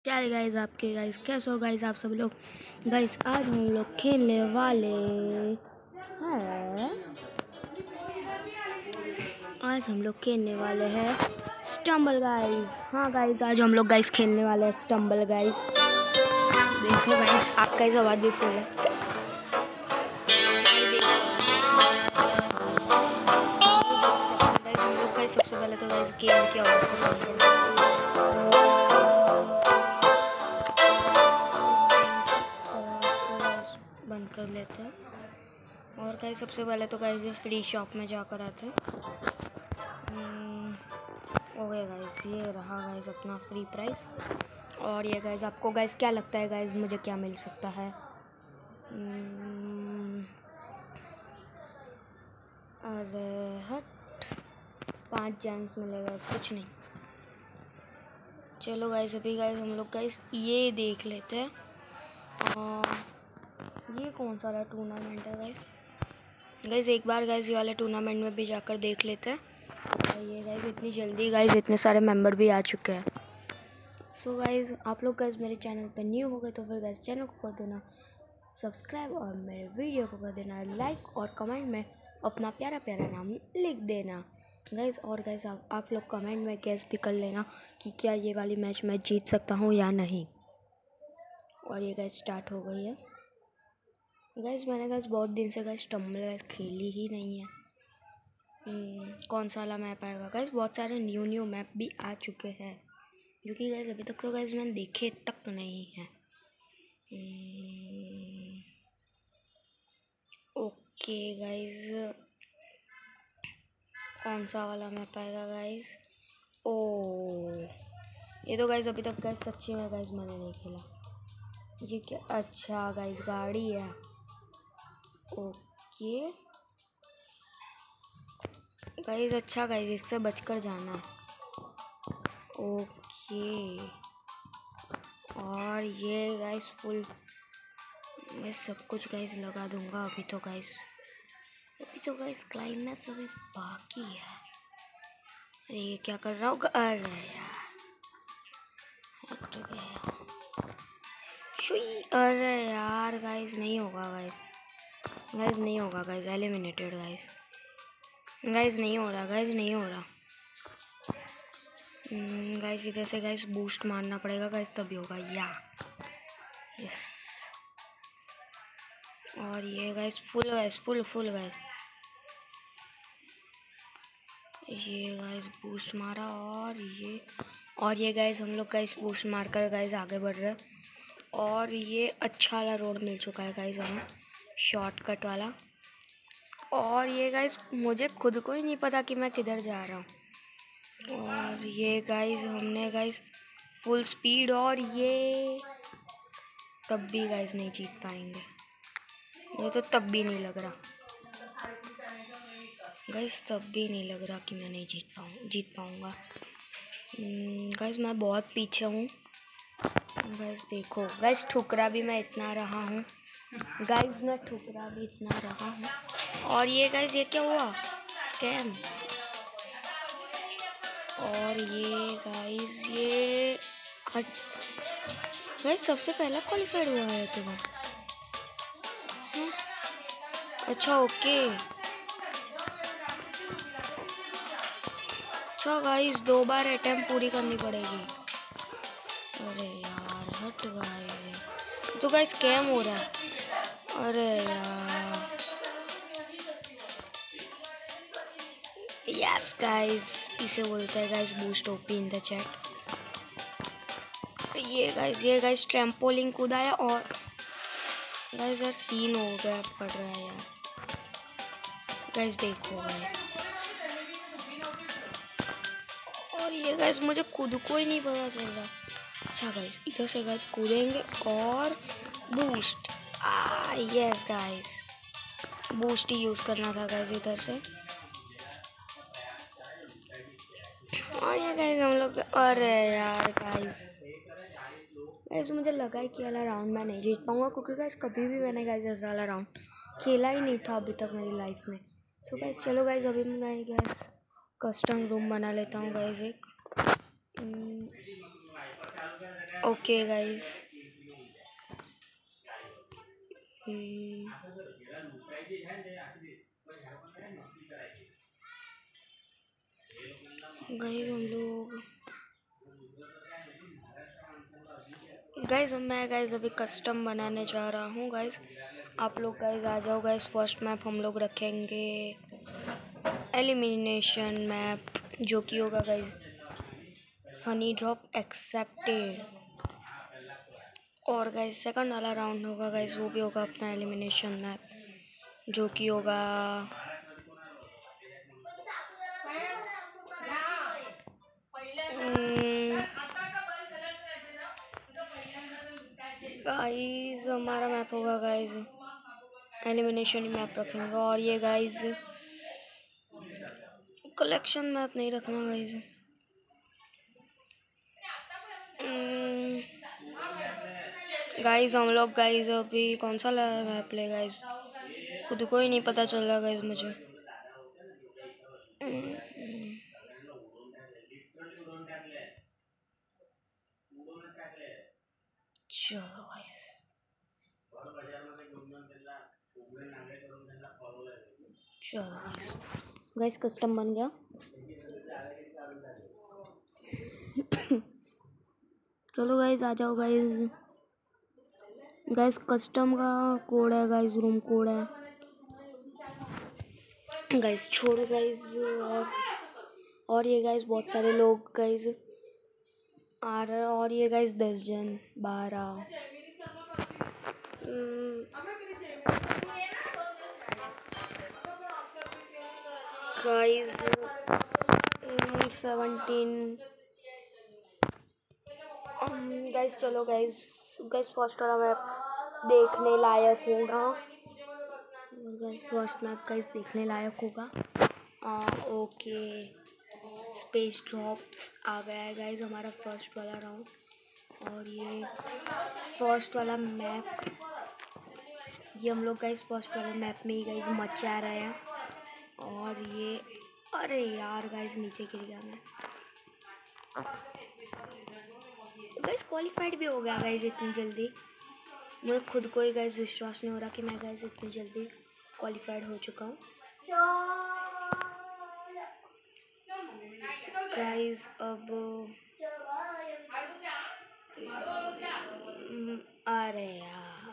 क्या है गाइस आपके गाइस कैसे हो गाइस आप सब लोग। गाइस आज हम लोग खेलने वाले हैं स्टम्बल गाइस। हाँ गाइस आज हम लोग गाइस खेलने वाले हैं स्टम्बल गाइस। देखो गाइस आपका इस आवाज़ भी फुल है। हम लोग गाइस सबसे पहले तो गाइस गेम की आवाज़ बंद कर लेते हैं। और गाइस सबसे पहले तो गाइस ये फ्री शॉप में जाकर आते हैं। ओके गाइस ये रहा गाइस अपना फ्री प्राइस। और ये गाइस आपको गाइस क्या लगता है गाइस मुझे क्या मिल सकता है? अरे हट 5 जेम्स मिलेगा कुछ नहीं। चलो गाइस अभी गाइस हम लोग गाइस ये देख लेते हैं। ये कौन सा टूर्नामेंट है गाइस? गाइस एक बार गाइस ये वाले टूर्नामेंट में भी जाकर देख लेते हैं। और ये गाइस इतनी जल्दी गाइस इतने सारे मेंबर भी आ चुके हैं। सो गाइस आप लोग गाइस मेरे चैनल पर न्यू हो गए तो फिर गाइस चैनल को कर देना सब्सक्राइब और मेरे वीडियो को कर देना लाइक और कमेंट में अपना प्यारा प्यारा नाम लिख देना गाइस। और गाइस आप लोग कमेंट में गैस भी कर लेना कि क्या ये वाली मैच मैं जीत सकता हूँ या नहीं। और ये गाइस स्टार्ट हो गई है गाइस। मैंने गाइस बहुत दिन से गाइस स्टम्बल गाइस खेली ही नहीं है। कौन सा वाला मैप आएगा गाइस? बहुत सारे न्यू मैप भी आ चुके हैं जो कि गाइस अभी तक तो गाइस मैंने देखे तक नहीं है। ओके गाइस कौन सा वाला मैप आएगा गाइस? ओ ये तो गाइस अभी तक गाइस सच्ची में गाइस मैंने नहीं खेला। ये क्या? अच्छा गाइस गाड़ी है। ओके गाइस अच्छा गाइस इससे बचकर जाना है। ओके और ये गाइस फुल मैं सब कुछ गाइस लगा दूंगा। अभी तो गाइस क्लाइमैक्स अभी बाकी है। अरे ये क्या कर रहा हूँ? अरे यार हट गया। अरे यार गाइस नहीं होगा गाइस नहीं होगा गाइस एलिमिनेटेड गाइस नहीं हो रहा गाइस इधर से गाइस बूस्ट मारना पड़ेगा गाइस तभी होगा या यस। और ये गाइस फुल गाइस ये गाइस बूस्ट मारा। और ये गाइस हम लोग गाइस बूस्ट मारकर गाइस आगे बढ़ रहे हैं। और ये अच्छा वाला रोड मिल चुका है गाइस हमें शॉर्टकट वाला। और ये गाइस मुझे खुद को ही नहीं पता कि मैं किधर जा रहा हूँ। और ये गाइस हमने गाइस फुल स्पीड और ये तब भी गाइस नहीं जीत पाएंगे। ये तो तब भी नहीं लग रहा गाइस कि मैं नहीं जीत पाऊँगा गाइस। मैं बहुत पीछे हूँ गाइस। देखो गाइस ठुकरा भी मैं इतना रहा हूँ और ये गाइस ये क्या हुआ? स्कैम। और ये गाइस गाइस सबसे पहला क्वालिफाइड हुआ है तुम्हें? अच्छा ओके। अच्छा गाइस 2 बार अटेम्प्ट पूरी करनी पड़ेगी। अरे यार हट गए तो गाइस स्कैम हो रहा है। अरे यार यस गाइस इसे बोलते हैं guys boost OP in the chat. ये गाइस ट्रैम्पोलिन कूदाया और गाइस यार सीन हो गया पड़ रहा है यार गाइस देखो गाइस। और ये गाइस मुझे खुद को ही नहीं पता चल रहा। अच्छा गाइस इधर से गाइस कूदेंगे और बूस्ट यस गाइस बूस्ट ही यूज़ करना था गाइस इधर से। और ये गाइस हम लोग अरे यार गाइस मुझे लगा है कि वाला राउंड मैं नहीं जीत पाऊँगा क्योंकि गाइस कभी भी मैंने गाइस ऐसा वाला राउंड खेला ही नहीं था अभी तक मेरी लाइफ में। सो गाइस चलो गाइस अभी मैं गाइस कस्टम रूम बना लेता हूँ गाइस एक। ओके गाइस, गाइस हम लोग मैं गाइस अभी कस्टम बनाने जा रहा हूँ गाइस। आप लोग गाइस आ जाओ गाइस। फर्स्ट मैप हम लोग रखेंगे एलिमिनेशन मैप, जो कि होगा गाइस हनी ड्रॉप एक्सेप्टेड। और गाइस सेकंड वाला राउंड होगा गाइस, वो भी होगा अपना एलिमिनेशन मैप, जो कि होगा गाइस हमारा मैप होगा गाइस एलिमिनेशन ही मैप रखेंगे। और ये गाइस कलेक्शन मैप नहीं रखना गाइस। गाइस हम लोग गाइस अभी कौन सा मैप ले गाइस, खुद को ही नहीं पता चल रहा गाइस मुझे। चलो गाइस कस्टम बन गया। चलो गाइस आ जाओ गाइस। गाइस कस्टम का कोड है गाइस, रूम कोड है गाइस। छोड़ो गाइस। और ये गाइस बहुत सारे लोग गाइस आ रहे हैं। और ये गाइस 10 जन 12 गाइस 17 गाइस। चलो गाइस फर्स्ट वाला मैप देखने लायक होगा। गाइस फर्स्ट मैप गाइस देखने लायक होगा। ओके स्पेस ड्रॉप्स आ गया है गाइस हमारा फर्स्ट वाला राउंड। और ये फर्स्ट वाला मैप, ये हम लोग गाइस फर्स्ट वाले मैप में ही गाइस मचा रहे हैं। और ये अरे यार गाइस नीचे गिर गया मैं। गाइस क्वालिफाइड भी हो गया गाइस इतनी जल्दी। मुझे खुद को ही गाइस विश्वास नहीं हो रहा कि मैं गाइस इतनी जल्दी क्वालिफाइड हो चुका हूँ गाइस। अब अरे यार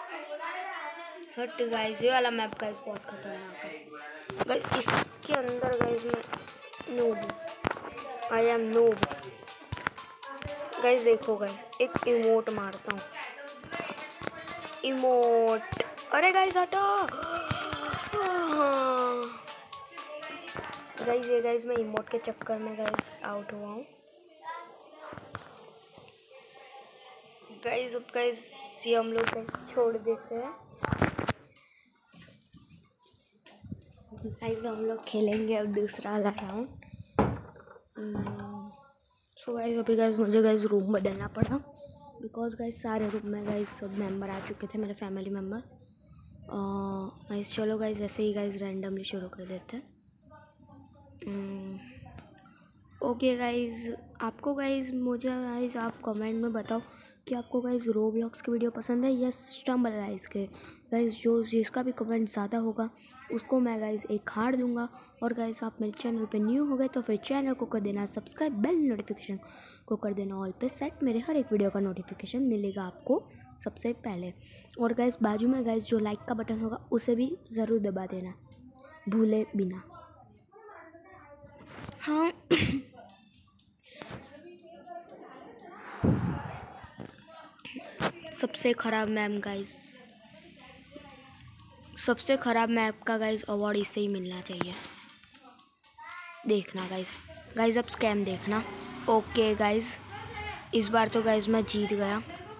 हट गाइस, ये वाला मैप गाइस बहुत खतरनाक है गाइस। इसके अंदर गाइस मैं noob, I am noob guys. देखो गाइस एक इमोट मारता हूँ, इमोट। अरे गाइस हटो गाइस। ये गाइस मैं इमोट के चक्कर में गाइस आउट हुआ हूँ गाइस। अब गाइस ये हम लोग गाइस छोड़ देते हैं गाइस। हम लोग खेलेंगे अब दूसरा वाला राउंड। सो गाइस अभी गाइस मुझे गाइस रूम बदलना पड़ा, बिकॉज गाइस सारे रूम में गाइस सब मेंबर आ चुके थे, मेरे फैमिली मेंबर। गाइस चलो गाइस ऐसे ही गाइस रैंडमली शुरू कर देते हैं। ओके गाइस आपको गाइस मुझे गाइस आप कमेंट में बताओ कि आपको गाइस रोब्लॉक्स की वीडियो पसंद है या स्टम्बल गाइस के। गाइस जो जिसका भी कमेंट ज़्यादा होगा उसको मैं गाइस एक हार्ट दूंगा। और गाइस आप मेरे चैनल पे न्यू हो गए तो फिर चैनल को कर देना सब्सक्राइब, बेल नोटिफिकेशन को कर देना ऑल पे सेट। मेरे हर एक वीडियो का नोटिफिकेशन मिलेगा आपको सबसे पहले। और गाइस बाजू में गाइस जो लाइक का बटन होगा उसे भी ज़रूर दबा देना भूले बिना। हाँ सबसे ख़राब मैम गाइस, सबसे ख़राब मैप का गाइस अवार्ड इसे ही मिलना चाहिए। देखना गाइस, गाइस अब स्कैम देखना। ओके गाइस इस बार तो गाइस मैं जीत गया।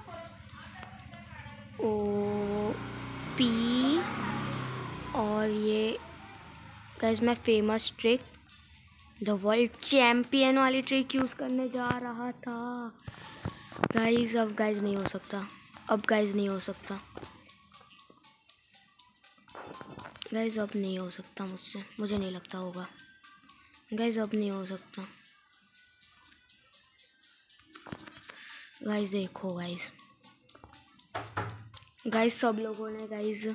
O P. और ये गाइस मैं famous trick the world champion वाली ट्रिक यूज़ करने जा रहा था गाइस। अब गाइस नहीं हो सकता, अब गाइस नहीं हो सकता गाइस, अब नहीं हो सकता मुझसे, मुझे नहीं लगता होगा गाइस, अब नहीं हो सकता गाइस देखो गाइस, गाइस सब लोगों ने गाइस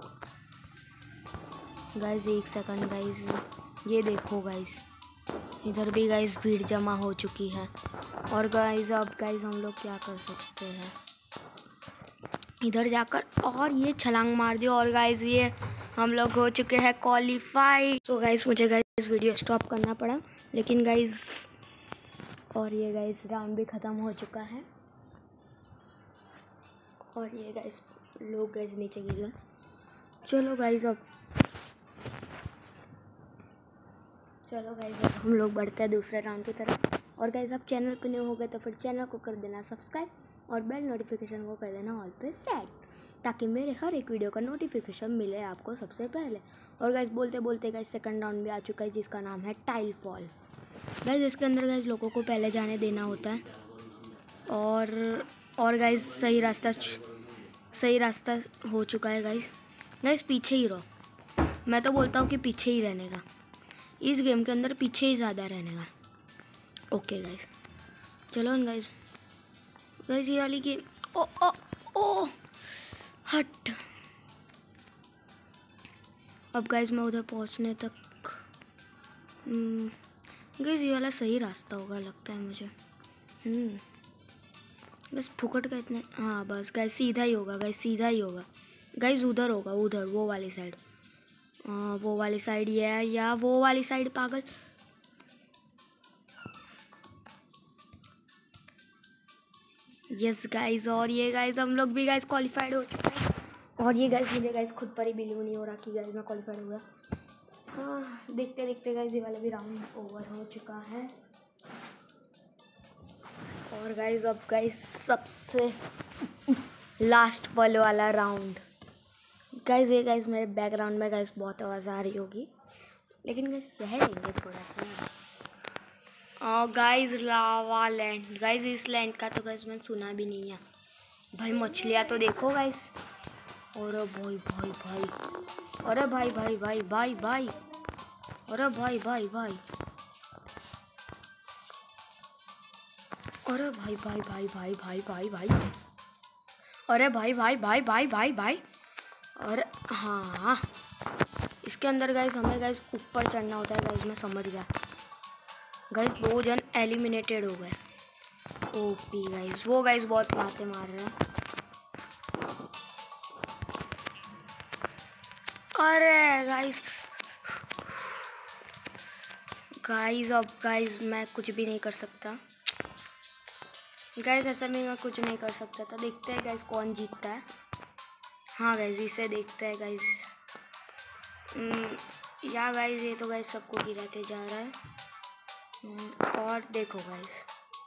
एक सेकंड गाइस, ये देखो गाइस, इधर भी गाइस भीड़ जमा हो चुकी है। और गाइस अब गाइस हम लोग क्या कर सकते हैं, इधर जाकर और ये छलांग मार दिया और गाइस ये हम लोग हो चुके हैं क्वालिफाइड। तो गाइस मुझे गाइस वीडियो स्टॉप करना पड़ा, लेकिन गाइस और ये गाइस राउंड भी ख़त्म हो चुका है। और ये गाइस लोग गाइस नीचे गिर गए। चलो गाइस अब हम लोग बढ़ते हैं दूसरे राउंड की तरफ। और गाइस आप चैनल पे न्यू हो गए तो फिर चैनल को कर देना सब्सक्राइब और बेल नोटिफिकेशन को कर देना ऑल पे सेट, ताकि मेरे हर एक वीडियो का नोटिफिकेशन मिले आपको सबसे पहले। और गाइस बोलते बोलते गाइस सेकंड राउंड भी आ चुका है, जिसका नाम है टाइल फॉल। गाइस इसके अंदर गाइस लोगों को पहले जाने देना होता है। और गाइस सही रास्ता हो चुका है गाइस। गाइस पीछे ही रहो, मैं तो बोलता हूँ कि पीछे ही रहने का, इस गेम के अंदर पीछे ही ज़्यादा रहने का। ओके गाइस चलो गाइस ये वाली गेम, ओ ओ ओ हट। अब गाइस मैं उधर पहुंचने तक गाइस ये वाला सही रास्ता होगा लगता है मुझे। बस फुकट का इतने, हाँ बस गाइस सीधा ही होगा, गाइस सीधा ही होगा। गाइस उधर होगा, उधर वो वाली साइड, वो वाली साइड ये है, या वो वाली साइड पागल। यस गाइस और ये गाइस हम लोग भी गाइस क्वालिफाइड हो चुके हैं। और ये गाइस मुझे गाइस खुद पर ही बिलीव नहीं हो रहा कि गाइस मैं क्वालिफाइड हो गया। हाँ देखते देखते गाइस ये वाला भी राउंड ओवर हो चुका है। और गाइस अब गाइस सबसे लास्ट वाला राउंड। गाइस ये गाइस मेरे बैकग्राउंड में गाइस बहुत आवाज़ आ रही होगी, लेकिन गाइस सह लेंगे थोड़ा सा। गाइस लावा लैंड, गाइस इस लैंड का तो गाइस मैंने सुना भी नहीं है भाई। मछलियाँ तो देखो गाइस, और भाई भाई भाई, अरे भाई भाई भाई भाई भाई, अरे भाई भाई भाई, अरे भाई भाई भाई भाई भाई भाई भाई, अरे भाई भाई भाई भाई भाई भाई, और हाँ इसके अंदर गाइस हमें गाइस ऊपर चढ़ना होता है। गाइस मैं समझ गया। गाइस 2 जन एलिमिनेटेड हो गए। ओपी गाइस, वो गाइस बहुत लाते मार रहे हैं। अरे गाइस अब गाइस मैं कुछ भी नहीं कर सकता गाइस, ऐसा में मैं कुछ नहीं कर सकता था। देखते हैं गाइस कौन जीतता है। हाँ गाइस इसे देखते हैं गाइस। या गाइस ये तो गाइस सबको गिराते जा रहा है। और देखो गाइस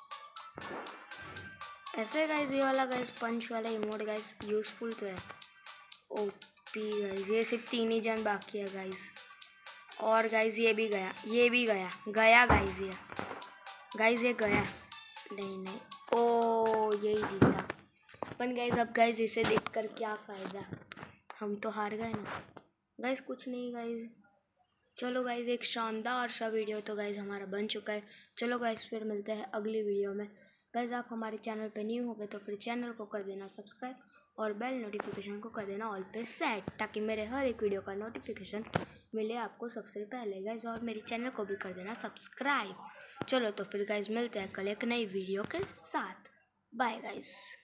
ऐसे गाइस ये वाला गाइस पंच वाला इमोट गाइस यूजफुल तो है। ओपी गाइस ये सिर्फ 3 ही जन बाकी है गाइस। और गाइस ये भी गया, ये भी गया गाइस, ये गया नहीं, ओ यही जीता। अपन गाइस अब गाइस इसे देखकर क्या फ़ायदा, हम तो हार गए ना गाइस। कुछ नहीं गाइस, चलो गाइस एक शानदार सा वीडियो तो गाइस हमारा बन चुका है। चलो गाइस फिर मिलते हैं अगली वीडियो में। गाइस आप हमारे चैनल पे न्यू हो गए तो फिर चैनल को कर देना सब्सक्राइब और बेल नोटिफिकेशन को कर देना ऑल पे सेट, ताकि मेरे हर एक वीडियो का नोटिफिकेशन मिले आपको सबसे पहले गाइस। और मेरे चैनल को भी कर देना सब्सक्राइब। चलो तो फिर गाइस मिलते हैं कल एक नई वीडियो के साथ। Bye guys.